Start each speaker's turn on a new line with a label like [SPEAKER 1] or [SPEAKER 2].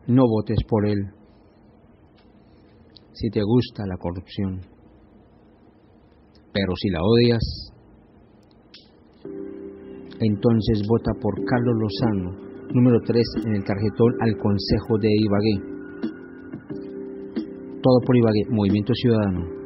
[SPEAKER 1] no votes por él. Si te gusta la corrupción, pero si la odias, entonces vota por Carlos Lozano, número 3 en el tarjetón al Consejo de Ibagué. Todo por Ibagué, Movimiento Ciudadano.